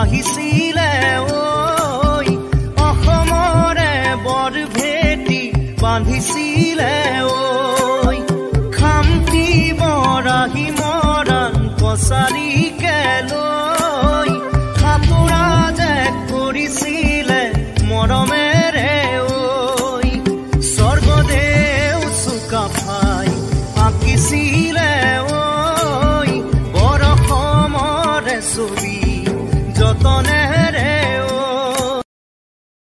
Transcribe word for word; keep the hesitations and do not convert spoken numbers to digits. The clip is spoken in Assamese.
আহিছিলে ঐ অসমৰে বৰ ভেটি বান্ধিছিলে ঐ খামটি বৰাহী মৰাণ কছাৰী